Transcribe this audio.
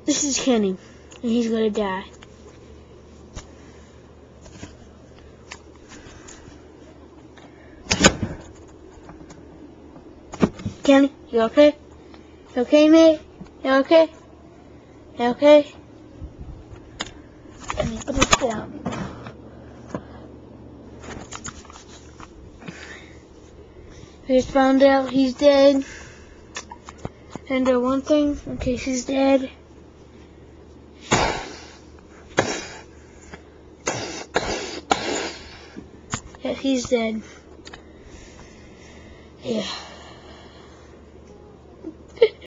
This is Kenny, and he's gonna die. Kenny, you okay? You okay, mate? You okay? You okay? Let me put this down. We just found out he's dead. And one thing, in case he's dead. Yeah, he's dead. Yeah.